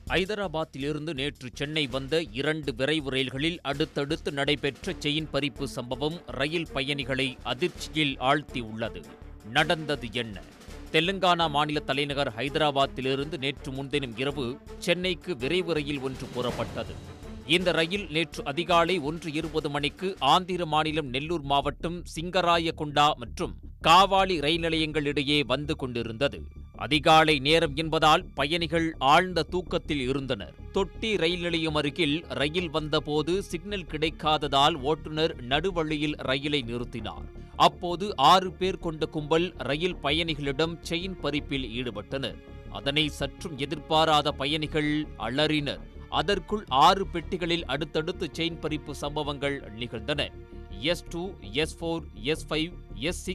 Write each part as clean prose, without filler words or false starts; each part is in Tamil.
ஐதராபாத்திலிருந்து நேற்று சென்னை வந்த 2 விரைவு ரயில்களில் அடுத்தடுத்து நடைபெற்ற செயின் பறிப்பு சம்பவம் ரயில் பயணிகளை அதிர்ச்சியில் ஆழ்த்தியுள்ளது. நடந்தது என்ன? தெலுங்கானா மாநில தலைநகர் ஹைதராபாத்திலிருந்து நேற்று முன்தினம் இரவு சென்னைக்கு விரைவு ரயில் ஒன்று புறப்பட்டது. இந்த ரயில் நேற்று அதிகாலை 1:20 மணிக்கு ஆந்திர மாநிலம் நெல்லூர் மாவட்டம் சிங்கராயகொண்டா மற்றும் காவாலி ரயில் நிலையங்களிடையே வந்து கொண்டிருந்தது. அதிகாலை நேரம் என்பதால் பயணிகள் ஆழ்ந்த தூக்கத்தில் இருந்தனர். தொட்டி ரயில் நிலையம் அருகில் ரயில் வந்தபோது சிக்னல் கிடைக்காததால் ஓட்டுநர் நடுவழியில் ரயிலை நிறுத்தினார். அப்போது 6 பேர் கொண்ட கும்பல் ரயில் பயணிகளிடம் செயின் பறிப்பில் ஈடுபட்டனர். அதனை சற்றும் எதிர்பாராத பயணிகள் அலறினர். அதற்குள் 6 பெட்டிகளில் அடுத்தடுத்து செயின் பறிப்பு சம்பவங்கள் நிகழ்ந்தன. S2, S4, S5, S6,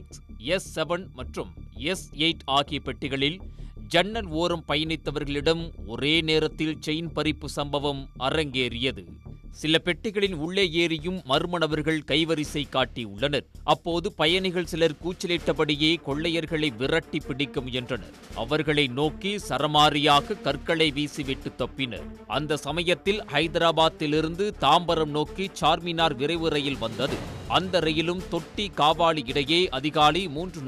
S7 மற்றும் S8 ஆகிய பெட்டிகளில் ஜன்னல் ஓரம் பயணித்தவர்களிடம் ஒரே நேரத்தில் செயின் பறிப்பு சம்பவம் அரங்கேறியது. சில பெட்டிகளின் உள்ளே ஏறியும் மர்ம நபர்கள் கைவரிசை காட்டியுள்ளனர். அப்போது பயணிகள் சிலர் கூச்சலிட்டபடியே கொள்ளையர்களை விரட்டி பிடிக்க முயன்றனர். அவர்களை நோக்கி சரமாரியாக கற்களை வீசிவிட்டு தப்பினர். அந்த சமயத்தில் ஹைதராபாத்திலிருந்து தாம்பரம் நோக்கி சார்மினார் விரைவு ரயில் வந்தது. அந்த ரயிலும் தொட்டி காவாலி இடையே அதிகாலை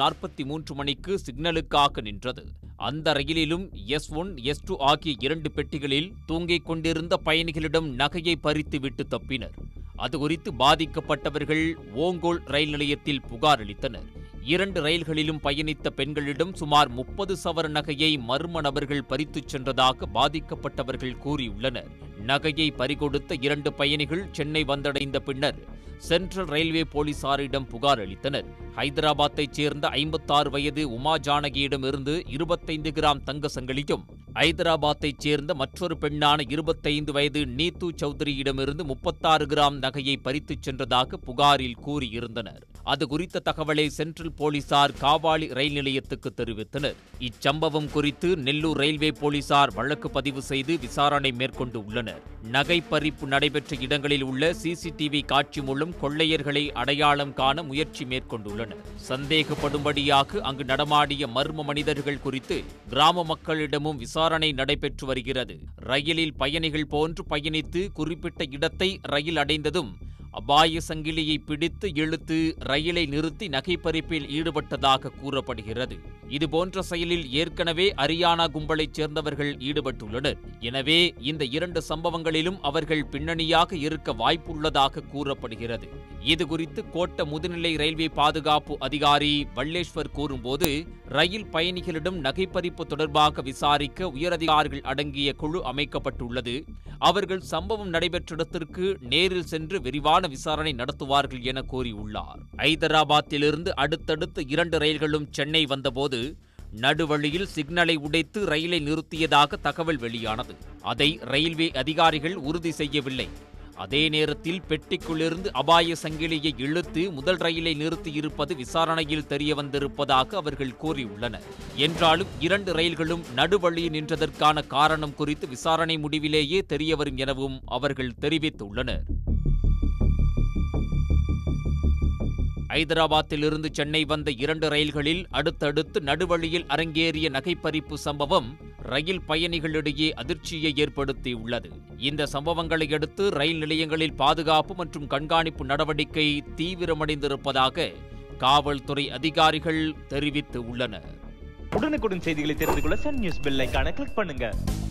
3:43 மணிக்கு சிக்னலுக்காக நின்றது. அந்த ரயிலிலும் S1, S2 ஆகிய 2 பெட்டிகளில் தூங்கிக் கொண்டிருந்த பயணிகளிடம் நகையை பறித்து விட்டு தப்பினர். அது குறித்து பாதிக்கப்பட்டவர்கள் ஓங்கோல் ரயில் நிலையத்தில் புகார் அளித்தனர். 2 ரயில்களிலும் பயணித்த பெண்களிடம் சுமார் 30 சவர நகையை மர்ம நபர்கள் பறித்துச் சென்றதாக பாதிக்கப்பட்டவர்கள் கூறியுள்ளனர். நகையை பறிகொடுத்த 2 பயணிகள் சென்னை வந்தடைந்த பின்னர் சென்ட்ரல் ரயில்வே போலீசாரிடம் புகார் அளித்தனர். ஹைதராபாத்தைச் சேர்ந்த 56 வயது உமா ஜானகியிடமிருந்து 25 கிராம் தங்க சங்கிலியும், ஐதராபாத்தைச் சேர்ந்த மற்றொரு பெண்ணான 25 வயது நீத்து சௌத்ரியிடமிருந்து 36 கிராம் நகையை பறித்துச் சென்றதாக புகாரில் கூறியிருந்தனர். அது குறித்த தகவலை சென்ட்ரல் போலீசார் காவாலி ரயில் நிலையத்துக்கு தெரிவித்தனர். இச்சம்பவம் குறித்து நெல்லூர் ரயில்வே போலீசார் வழக்கு பதிவு செய்து விசாரணை மேற்கொண்டு உள்ளனர். நகை பறிப்பு நடைபெற்ற இடங்களில் உள்ள CCTV காட்சி மூலம் கொள்ளையர்களை அடையாளம் காண முயற்சி மேற்கொண்டுள்ளனர். சந்தேகப்படும்படியாக அங்கு நடமாடிய மர்ம மனிதர்கள் குறித்து கிராம மக்களிடமும் விசாரணை நடைபெற்று வருகிறது. ரயிலில் பயணிகள் போன்று பயணித்து குறிப்பிட்ட இடத்தை ரயில் அடைந்ததும் அபாய சங்கிலியை பிடித்து இழுத்து ரயிலை நிறுத்தி நகைப்பறிப்பில் ஈடுபட்டதாக கூறப்படுகிறது. இதுபோன்ற செயலில் ஏற்கனவே ஹரியானா கும்பலைச் சேர்ந்தவர்கள் ஈடுபட்டுள்ளனர். எனவே இந்த 2 சம்பவங்களிலும் அவர்கள் பின்னணியாக இருக்க வாய்ப்புள்ளதாக கூறப்படுகிறது. இதுகுறித்து கோட்ட முதுநிலை ரயில்வே பாதுகாப்பு அதிகாரி வல்லேஸ்வர் கூறும்போது, ரயில் பயணிகளிடம் நகைப்பறிப்பு தொடர்பாக விசாரிக்க உயரதிகாரிகள் அடங்கிய குழு அமைக்கப்பட்டுள்ளது. அவர்கள் சம்பவம் நடைபெற்ற இடத்திற்கு நேரில் சென்று விரிவான விசாரணை நடத்துவார்கள் என கூறியுள்ளார். ஐதராபாத்திலிருந்து அடுத்தடுத்து 2 ரயில்களும் சென்னை வந்தபோது நடுவழியில் சிக்னலை உடைத்து ரயிலை நிறுத்தியதாக தகவல் வெளியானது. அதை ரயில்வே அதிகாரிகள் உறுதி செய்யவில்லை. அதே நேரத்தில் பெட்டிக்குள்ளிருந்து அபாய சங்கிலியை இழுத்து முதல் ரயிலை நிறுத்தியிருப்பது விசாரணையில் தெரியவந்திருப்பதாக அவர்கள் கூறியுள்ளனர். என்றாலும் 2 ரயில்களும் நடுவழியில் நின்றதற்கான காரணம் குறித்து விசாரணை முடிவிலேயே தெரியவரும் எனவும் அவர்கள் தெரிவித்துள்ளனர். ஐதராபாத்திலிருந்து சென்னை வந்த 2 ரயில்களில் அடுத்தடுத்து நடுவழியில் அரங்கேறிய நகைப்பறிப்பு சம்பவம் ரயில் பயணிகளிடையே அதிர்ச்சியை ஏற்படுத்தியுள்ளது. இந்த சம்பவங்களை அடுத்து ரயில் நிலையங்களில் பாதுகாப்பு மற்றும் கண்காணிப்பு நடவடிக்கை தீவிரமடைந்திருப்பதாக காவல்துறை அதிகாரிகள் தெரிவித்து உள்ளனர். உடனுக்குடன் செய்திகளை தெரிந்து கொள்ள சன் நியூஸ் பெல் ஐகானை கிளிக் பண்ணுங்க.